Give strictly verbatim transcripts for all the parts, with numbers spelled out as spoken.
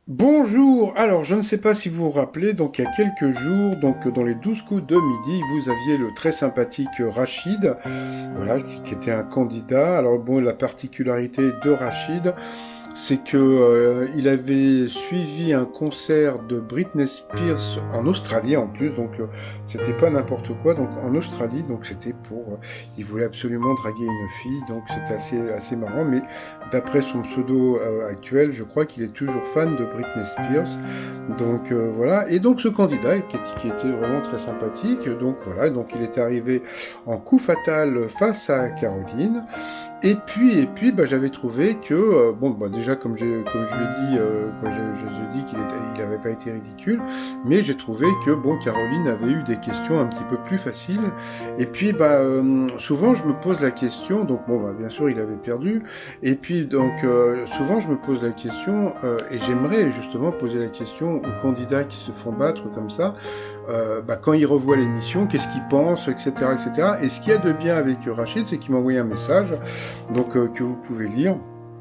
Bonjour, alors je ne sais pas si vous vous rappelez, donc il y a quelques jours, donc dans les douze coups de midi, vous aviez le très sympathique Rachid, voilà, qui, qui était un candidat. Alors bon, la particularité de Rachid, c'est que euh, il avait suivi un concert de Britney Spears en Australie en plus, donc euh, c'était pas n'importe quoi, donc en Australie, donc c'était pour, euh, il voulait absolument draguer une fille, donc c'était assez assez marrant, mais d'après son pseudo euh, actuel, je crois qu'il est toujours fan de Britney Spears, donc euh, voilà, et donc ce candidat qui, qui était vraiment très sympathique, donc voilà, donc il était arrivé en coup fatal face à Caroline. Et puis, et puis, bah, j'avais trouvé que, euh, bon, bah, déjà, comme j'ai, comme je lui ai dit, euh, quand je, je, je dis qu'il était, il avait pas été ridicule, mais j'ai trouvé que, bon, Caroline avait eu des questions un petit peu plus faciles. Et puis, bah, euh, souvent, je me pose la question, donc, bon, bah, bien sûr, il avait perdu. Et puis, donc, euh, souvent, je me pose la question, euh, et j'aimerais justement poser la question aux candidats qui se font battre comme ça. Euh, bah, quand il revoit l'émission, qu'est-ce qu'il pense, et cetera, et cetera. Et ce qu'il y a de bien avec Rachid, c'est qu'il m'a envoyé un message, donc euh, que vous pouvez lire.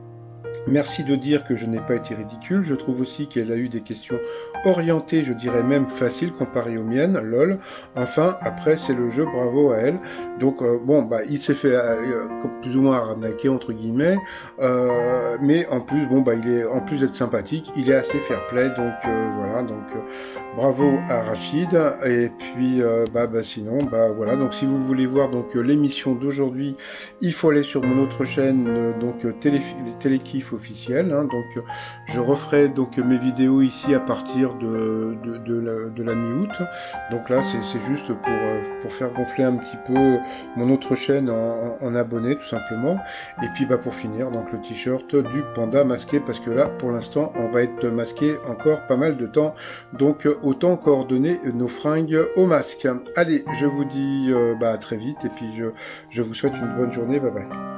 Merci de dire que je n'ai pas été ridicule. Je trouve aussi qu'elle a eu des questions orientées, je dirais même faciles comparées aux miennes. Lol. Enfin, après, c'est le jeu. Bravo à elle. Donc, euh, bon, bah, il s'est fait euh, plus ou moins arnaquer entre guillemets. Euh, mais en plus, bon, bah, il est en plus d'être sympathique, il est assez fair-play. Donc euh, voilà. Donc euh, bravo à Rachid. Et puis, euh, bah, bah, sinon, bah voilà. Donc, si vous voulez voir donc euh, l'émission d'aujourd'hui, il faut aller sur mon autre chaîne, euh, donc euh, Télé Télékiff officiel. Hein, donc euh, je referai donc mes vidéos ici à partir de, de, de la, de la mi-août. Donc là c'est juste pour, euh, pour faire gonfler un petit peu mon autre chaîne en, en abonnés tout simplement. Et puis bah pour finir donc le t-shirt du panda masqué, parce que là pour l'instant on va être masqué encore pas mal de temps. Donc euh, autant coordonner nos fringues au masque. Allez, je vous dis euh, bah, à très vite, et puis je, je vous souhaite une bonne journée. Bye bye.